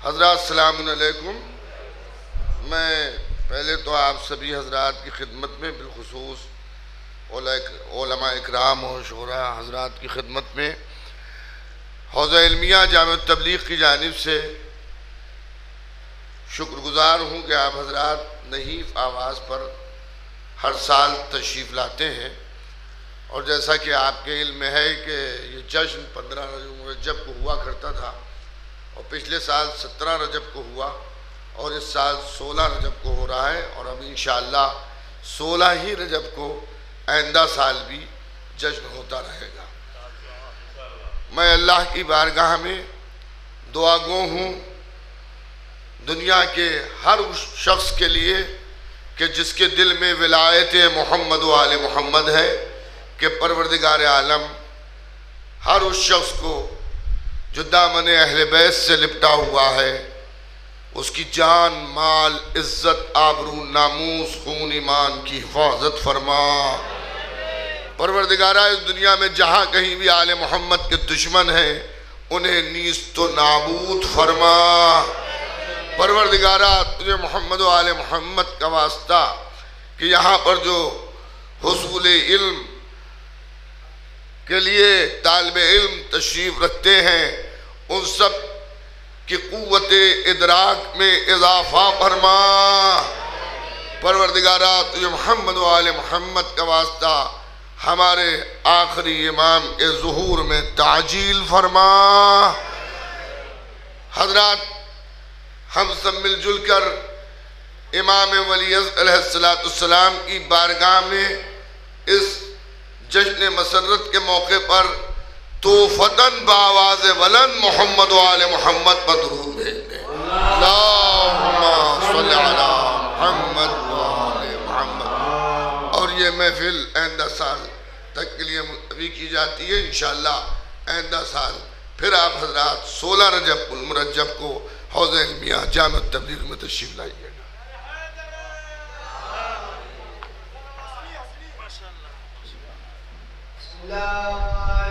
हज़रात अस्सलामु अलैकुम। मैं पहले तो आप सभी हज़रात की खिदमत में बिलखुसूस उलमा इकराम और शोरा हज़रात की खिदमत में हौज़ा इल्मिया जामे तबलीग की जानिब से शुक्रगुज़ार हूँ कि आप हज़रात नहीफ़ आवाज़ पर हर साल तशरीफ़ लाते हैं। और जैसा कि आपके इल्म में है कि ये जश्न 15 रजब को हुआ करता था और पिछले साल 17 रजब को हुआ और इस साल 16 रजब को हो रहा है और अब इंशाअल्लाह 16 ही रजब को आइंदा साल भी जश्न होता रहेगा। मैं अल्लाह की बारगाह में दुआगो हूँ दुनिया के हर उस शख्स के लिए कि जिसके दिल में विलायत मोहम्मद व आले मोहम्मद है कि परवरदिगार आलम हर उस शख्स को जो दामन अहले बैत से लिपटा हुआ है उसकी जान माल इज्जत आबरू नामूस खून ईमान की हिफाजत फरमा। परवरदिगारा इस दुनिया में जहाँ कहीं भी आले मोहम्मद के दुश्मन हैं उन्हें नीस तो नाबूद फरमा। परवरदिगारा तुझे मोहम्मद व आले मोहम्मद का वास्ता कि यहाँ पर जो हुसूल इल्म के लिए तालिब इल्म तशरीफ़ रखते हैं उन सब की क़ुव्वत इदराक में इजाफ़ा फरमा। परवरदिगारा तुझे मोहम्मद व आले मोहम्मद का वास्ता हमारे आखिरी इमाम के ज़ुहूर में ताजील फरमा। हज़रात हम सब मिलजुल कर इमाम वली अलैहिस्सलाम की बारगाह में इस जश्न मसरत के मौके पर तोफ़तन बावाज़ बुलंद मोहम्मद व आले मोहम्मद पर दुरूद भेज दें। अल्लाहुम्मा सल्लि अला मुहम्मद व आले मोहम्मद। और ये महफिल आइंदा साल तक के लिए मुलतवी की जाती है। इंशाअल्लाह आइंदा साल फिर आप हज़रात 16 रजब उल मुरज्जब को हौज़ा इल्मिया जामे तबलीग में तशरीफ़ लाइएगा। La